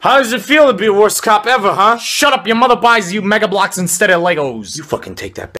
How does it feel to be the worst cop ever, huh? Shut up, your mother buys you megablocks instead of Legos. You fucking take that back.